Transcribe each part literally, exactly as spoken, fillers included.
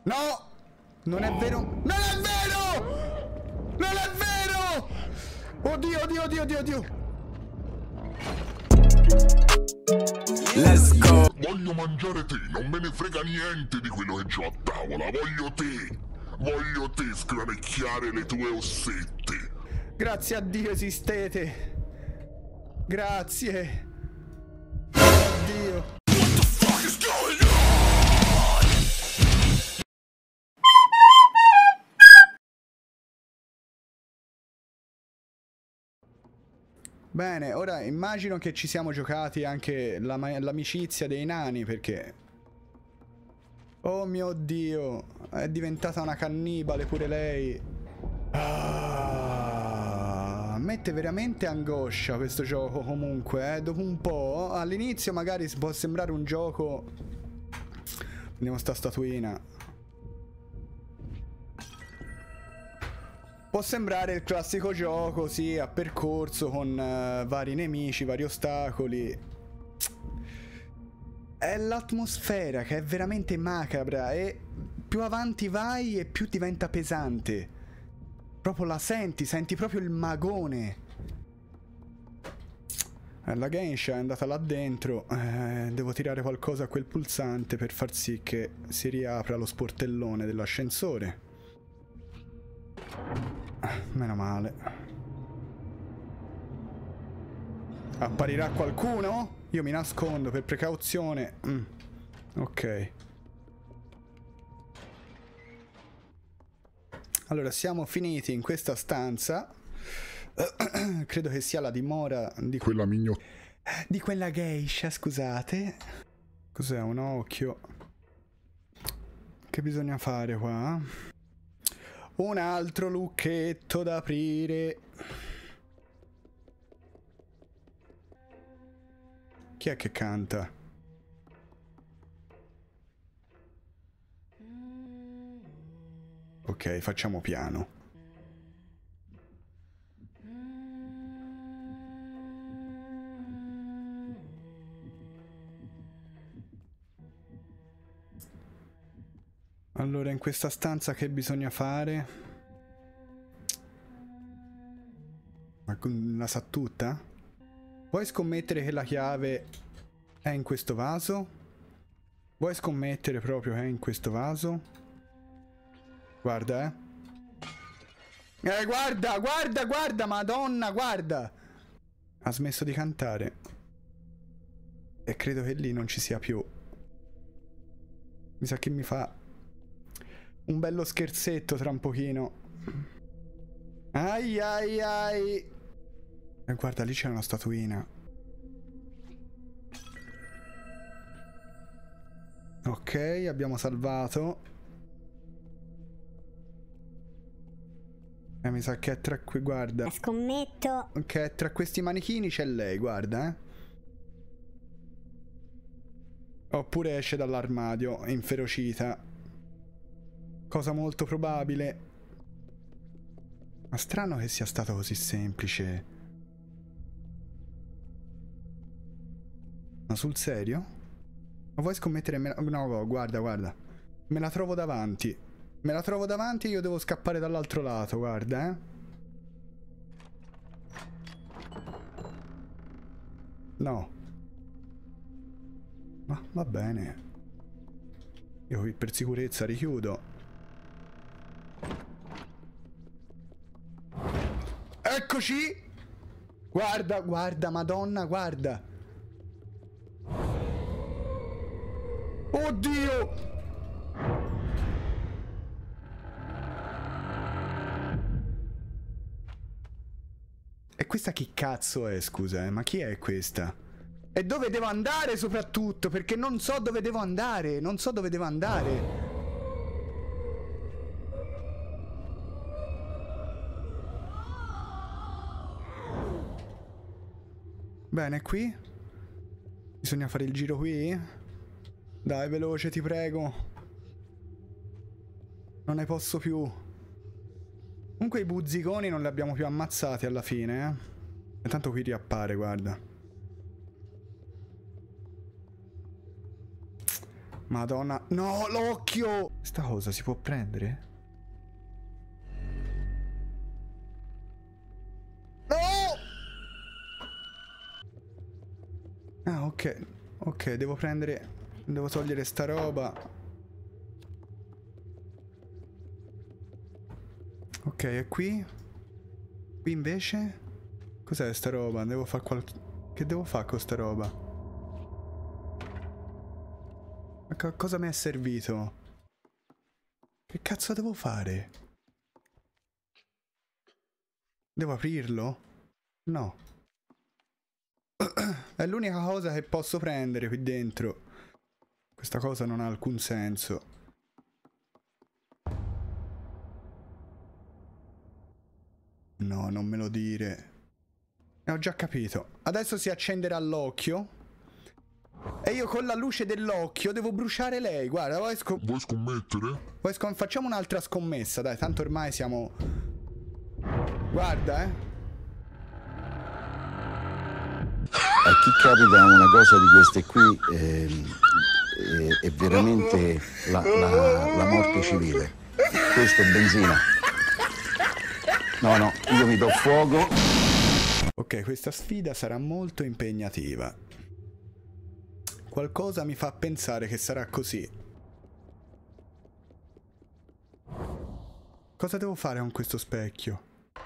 No! Non è vero! Non è vero! Non è vero! Oddio, oddio, oddio, oddio, oddio! Let's go! Voglio mangiare te, non me ne frega niente di quello che c'ho a tavola, voglio te! Voglio te sgranocchiare le tue ossette! Grazie a Dio esistete! Grazie! Oddio! What the fuck is going on? Bene, ora immagino che ci siamo giocati anche l'amicizia dei nani, perché... Oh mio Dio, è diventata una cannibale pure lei. Ah, mette veramente angoscia questo gioco comunque, eh. Dopo un po', all'inizio magari può sembrare un gioco... Prendiamo sta statuina. Può sembrare il classico gioco, sì, a percorso con uh, vari nemici, vari ostacoli. È l'atmosfera che è veramente macabra e più avanti vai e più diventa pesante. Proprio la senti, senti proprio il magone. Eh, la Geisha è andata là dentro. Eh, devo tirare qualcosa a quel pulsante per far sì che si riapra lo sportellone dell'ascensore. Meno male. Apparirà qualcuno? Io mi nascondo per precauzione. Mm. Ok. Allora, siamo finiti in questa stanza. Credo che sia la dimora di quella migno... Di quella geisha, scusate. Cos'è? Un occhio. Che bisogna fare qua? Un altro lucchetto da aprire. Chi è che canta? Ok, facciamo piano. Allora, in questa stanza che bisogna fare? Ma la sa tutta? Vuoi scommettere che la chiave è in questo vaso? Vuoi scommettere proprio che è in questo vaso? Guarda, eh. Eh, guarda, guarda, guarda, madonna, guarda! Ha smesso di cantare. E credo che lì non ci sia più. Mi sa che mi fa... un bello scherzetto tra un pochino. Ai ai ai. E guarda, lì c'è una statuina. Ok, abbiamo salvato. E mi sa che è tra qui, guarda. Scommetto. Ok, tra questi manichini c'è lei, guarda, eh. Oppure esce dall'armadio, inferocita. Cosa molto probabile. Ma strano che sia stato così semplice. Ma sul serio? Ma vuoi scommettere me la... No, no, guarda, guarda. Me la trovo davanti. Me la trovo davanti e io devo scappare dall'altro lato, guarda, eh. No. Ma va bene. Io per sicurezza richiudo. Eccoci! Guarda, guarda, madonna, guarda! Oddio! E questa chi cazzo è, scusa, eh? Ma chi è questa? E dove devo andare soprattutto? Perché non so dove devo andare, non so dove devo andare. Bene, qui bisogna fare il giro qui. Dai, veloce, ti prego. Non ne posso più. Comunque i buzziconi non li abbiamo più ammazzati alla fine, eh. E tanto qui riappare, guarda. Madonna. No, l'occhio! Sta cosa si può prendere? No! Ah, ok. Ok, devo prendere... Devo togliere sta roba. Ok, e qui? Qui invece? Cos'è sta roba? Devo fare qualche... Che devo fare con sta roba? Ma co cosa mi è servito? Che cazzo devo fare? Devo aprirlo? No. È l'unica cosa che posso prendere qui dentro. Questa cosa non ha alcun senso. No, non me lo dire. Ne ho già capito. Adesso si accenderà l'occhio. E io con la luce dell'occhio devo bruciare lei. Guarda, vuoi, scom vuoi scommettere? Vuoi scom facciamo un'altra scommessa, dai. Tanto ormai siamo... Guarda, eh. A chi capita una cosa di queste qui eh, è, è veramente la, la, la morte civile. Questo è benzina. No, no, io mi do fuoco. Ok, questa sfida sarà molto impegnativa. Qualcosa mi fa pensare che sarà così. Cosa devo fare con questo specchio?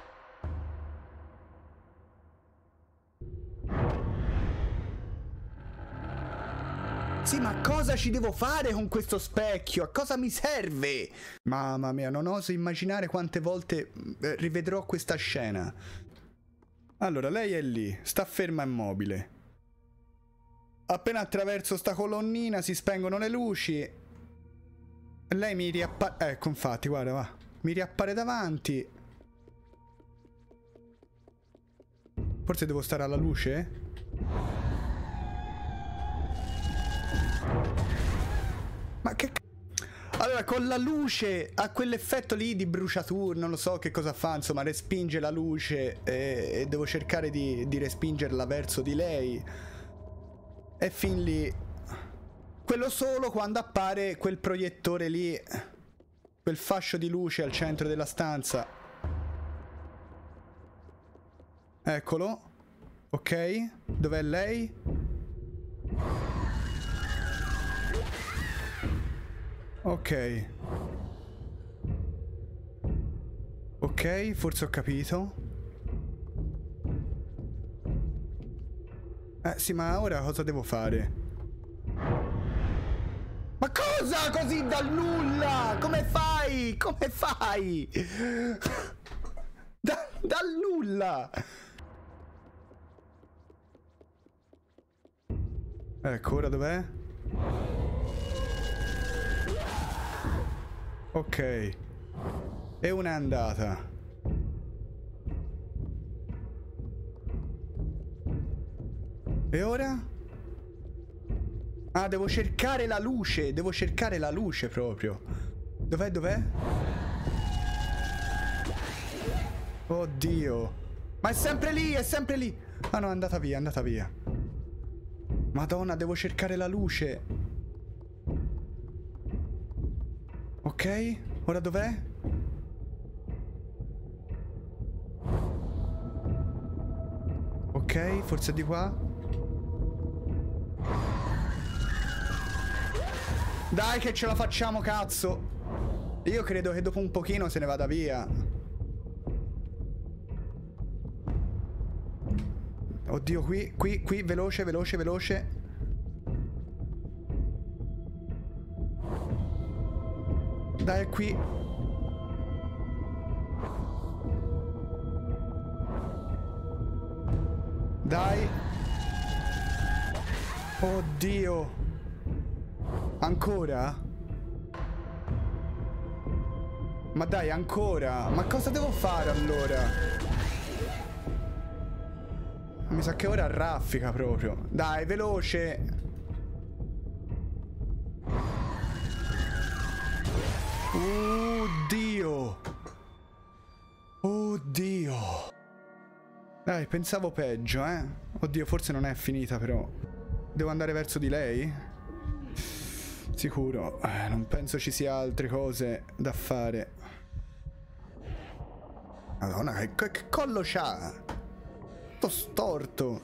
Sì, ma cosa ci devo fare con questo specchio? A cosa mi serve? Mamma mia, non oso immaginare quante volte rivedrò questa scena. Allora, lei è lì, sta ferma e immobile. Appena attraverso sta colonnina si spengono le luci. Lei mi riappare... Ecco, infatti, guarda, va. Mi riappare davanti. Forse devo stare alla luce? Ma che c***o? Allora, con la luce ha quell'effetto lì di bruciatura, non lo so che cosa fa, insomma, respinge la luce e, e devo cercare di, di respingerla verso di lei. E fin lì... Quello solo quando appare quel proiettore lì, quel fascio di luce al centro della stanza. Eccolo. Ok, dov'è lei? Ok. Ok, forse ho capito. Eh sì, ma ora cosa devo fare? Ma cosa? Così dal nulla? Come fai? Come fai? Da, dal nulla. Ecco, ora dov'è? Ok. E una è andata. E ora? Ah, devo cercare la luce. Devo cercare la luce proprio. Dov'è, dov'è? Oddio. Ma è sempre lì, è sempre lì. Ah no, è andata via, è andata via. Madonna, devo cercare la luce. Ok, ora dov'è? Ok, forse di qua. Dai che ce la facciamo, cazzo. Io credo che dopo un pochino se ne vada via. Oddio, qui, qui, qui, veloce, veloce, veloce. Dai, è qui. Dai. Oddio. Ancora? Ma dai, ancora? Ma cosa devo fare allora? Mi sa che ora raffica proprio. Dai, veloce. Oddio. Oddio. Dai, pensavo peggio, eh. Oddio, forse non è finita però. Devo andare verso di lei? Sicuro, eh, non penso ci sia altre cose da fare. Madonna, che, che collo c'ha? Tutto storto.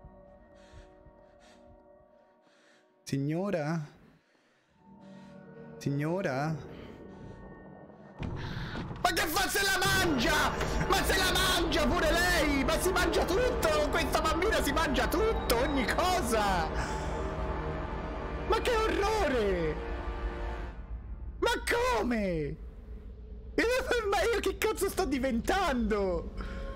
Signora? Signora? Ma che fa, se la mangia? Ma se la mangia pure lei? Ma si mangia tutto? Questa bambina si mangia tutto, ogni cosa! Ma che orrore! Ma come? Ma io che cazzo sto diventando?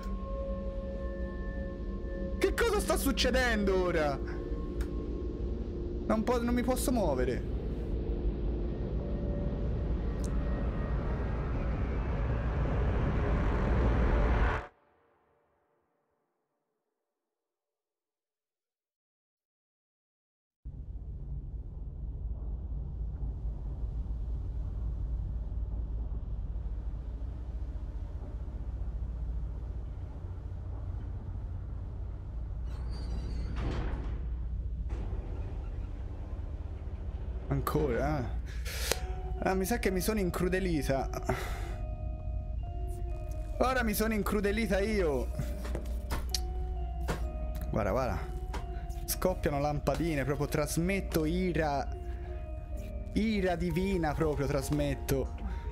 Che cosa sta succedendo ora? Non, po- non mi posso muovere. Ancora? Ah, mi sa che mi sono incrudelita. Ora mi sono incrudelita io. Guarda, guarda. Scoppiano lampadine, proprio trasmetto ira. Ira divina proprio trasmetto.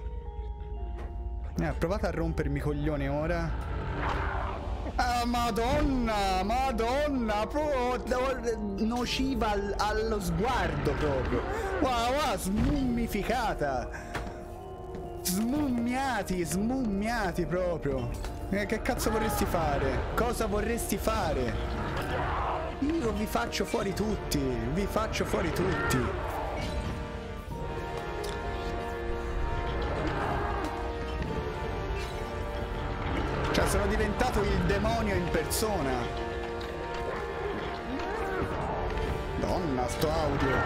Eh, provate a rompermi i coglioni ora. Ah, madonna, madonna, proprio nociva al, allo sguardo proprio. Wow, wow, smummificata. Smummiati, smummiati proprio. Eh, che cazzo vorresti fare? Cosa vorresti fare? Io vi faccio fuori tutti, vi faccio fuori tutti. Cioè, sono diventato il demonio in persona. Donna, sto audio.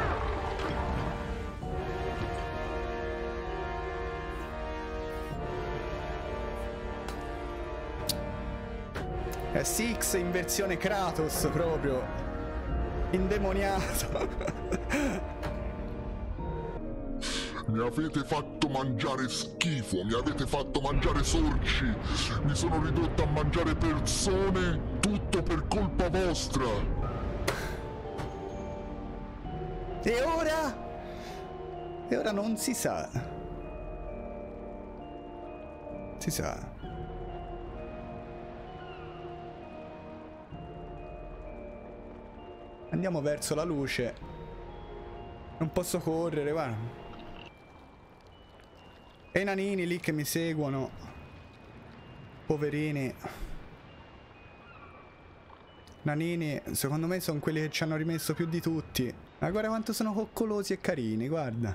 È Six in versione Kratos proprio. Indemoniato. Mi avete fatto mangiare schifo, mi avete fatto mangiare sorci, mi sono ridotto a mangiare persone, tutto per colpa vostra. E ora? E ora non si sa. Si sa. Andiamo verso la luce. Non posso correre, guarda. E i nanini lì che mi seguono. Poverini. Nanini, secondo me sono quelli che ci hanno rimesso più di tutti. Ma guarda quanto sono coccolosi e carini, guarda.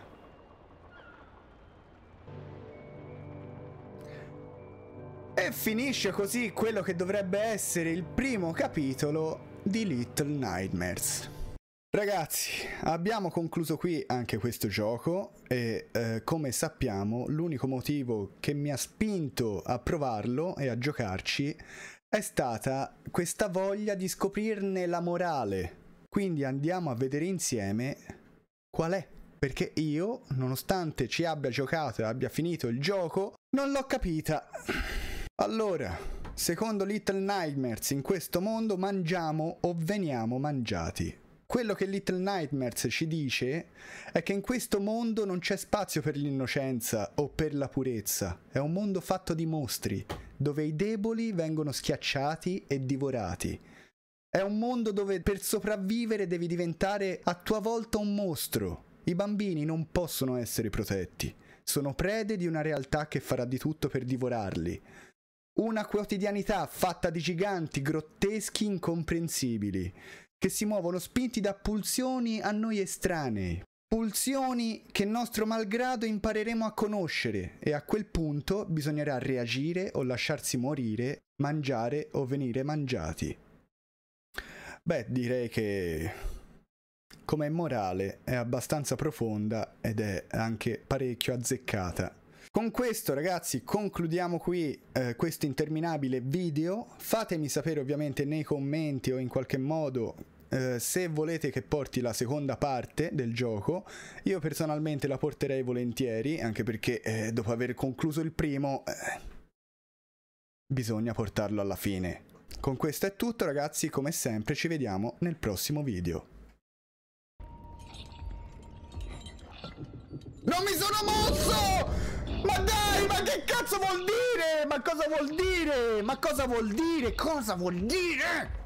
E finisce così quello che dovrebbe essere il primo capitolo di Little Nightmares. Ragazzi, abbiamo concluso qui anche questo gioco e eh, come sappiamo l'unico motivo che mi ha spinto a provarlo e a giocarci è stata questa voglia di scoprirne la morale. Quindi andiamo a vedere insieme qual è, perché io, nonostante ci abbia giocato e abbia finito il gioco, non l'ho capita. Allora, secondo Little Nightmares, in questo mondo mangiamo o veniamo mangiati. Quello che Little Nightmares ci dice è che in questo mondo non c'è spazio per l'innocenza o per la purezza. È un mondo fatto di mostri, dove i deboli vengono schiacciati e divorati. È un mondo dove per sopravvivere devi diventare a tua volta un mostro. I bambini non possono essere protetti. Sono prede di una realtà che farà di tutto per divorarli. Una quotidianità fatta di giganti grotteschi incomprensibili, che si muovono spinti da pulsioni a noi estranei. Pulsioni che nostro malgrado impareremo a conoscere e a quel punto bisognerà reagire o lasciarsi morire, mangiare o venire mangiati. Beh, direi che come morale è abbastanza profonda ed è anche parecchio azzeccata. Con questo, ragazzi, concludiamo qui eh, questo interminabile video. Fatemi sapere ovviamente nei commenti o in qualche modo eh, se volete che porti la seconda parte del gioco, io personalmente la porterei volentieri, anche perché eh, dopo aver concluso il primo eh, bisogna portarlo alla fine. Con questo è tutto ragazzi, come sempre ci vediamo nel prossimo video. Non mi sono mosso! Ma dai, ma che cazzo vuol dire? Ma cosa vuol dire? Ma cosa vuol dire? Cosa vuol dire?